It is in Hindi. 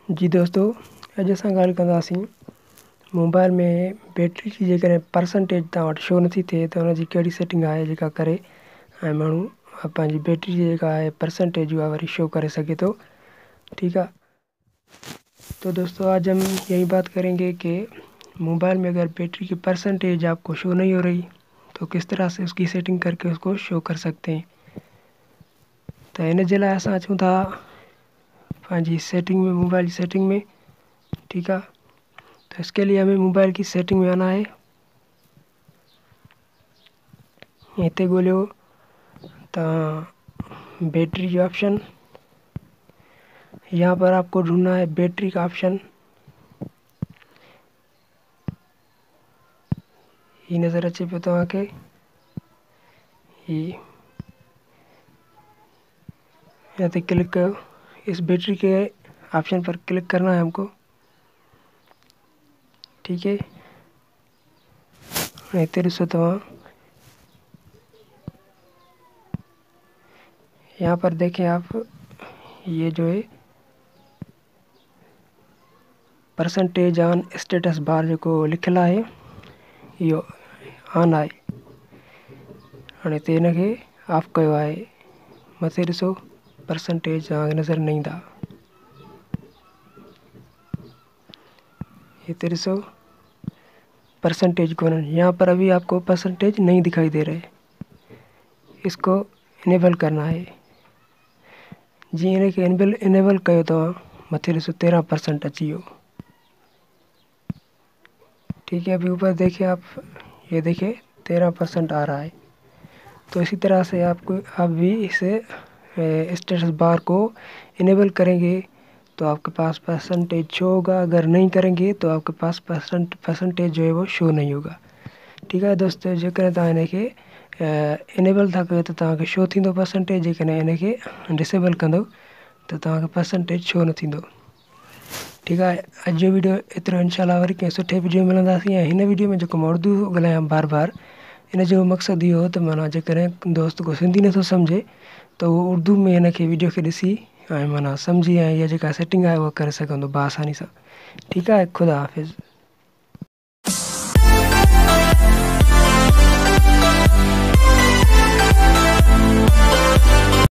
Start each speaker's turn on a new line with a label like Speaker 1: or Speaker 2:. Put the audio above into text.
Speaker 1: जी दोस्तों, अॼु असां ॻाल्हि कंदासीं मोबाइल में बैटरी जी जेकॾहिं परसेंटेज तव्हां वटि शो नथी थिए त हुनजी कहिड़ी सेटिंग आहे जेका करे ऐं माण्हू पंहिंजी बैटरी जी जेका आहे परसेंटेज उहा वरी शो करे सघे थो। ठीक है, तो दोस्तों आज हम यही बात करेंगे कि मोबाइल में अगर बैटरी की परसेंटेज आपको शो नहीं हो रही तो किस तरह से उसकी सेटिंग करके उसको शो कर सकते हैं। तो इन जे लाइ असां अचूं था पंहिंजी सेटिंग में, मोबाइल की सेटिंग में। ठीक है, तो इसके लिए हमें मोबाइल की सेटिंग में आना है। इतने गोलियो तो बैटरी का ऑप्शन, यहाँ पर आपको ढूंढना है बैटरी का ऑप्शन। ये नज़र अचे पे तो आके ये यहाँ पे क्लिक करो। इस बैटरी के ऑप्शन पर क्लिक करना है हमको। ठीक है, तेरे सो तो यहाँ पर देखें आप, ये जो है परसेंटेज ऑन स्टेटस बार जो लिखल है यो ऑन है। हाँ तो इनके ऑफ किया है। मथे ॾिसो परसेंटेज नज़र नहीं ईंदा। हिते ॾिसो परसेंटेज को, यहाँ पर अभी आपको परसेंटेज नहीं दिखाई दे रहे। इसको इनेबल करना है। जी इनके इनेबल कयो तो मथे ॾिसो 13% अची वियो। ठीक है, अभी ऊपर देखिए आप, ये देखिए 13% आ रहा है। तो इसी तरह से आप भी इसे स्टेटस बार को इनेबल करेंगे तो आपके पास परसेंटेज शो होगा। अगर नहीं करेंगे तो आपके पास परसेंटेज जो है वो शो नहीं होगा। ठीक है दोस्तों, जेकर तव्हां इनके इनेबल था कयो तो तव्हांखे शो थींदो परसेंटेज। जेकॾहिं इनके डिसेबल कंदो तो तव्हांखे परसेंटेज शो न थींदो। ठीक है, अॼु जो वीडियो एतिरो। इंशाल्लाह वरी कंहिं सुठे वीडियो में मिलंदासीं। ऐं हिन वीडियो में जेको मां उर्दू ॻाल्हायां बार बार, इन जो मक़सदु इहो हो त माना जेकॾहिं दोस्त को सिंधी नथो सम्झे त उहो उर्दू में हिन खे वीडियो खे ॾिसी ऐं माना सम्झी ऐं इहा जेका सेटिंग आहे उहा करे सघंदो बआसानी सां। ठीकु आहे, ख़ुदा हाफ़िज़।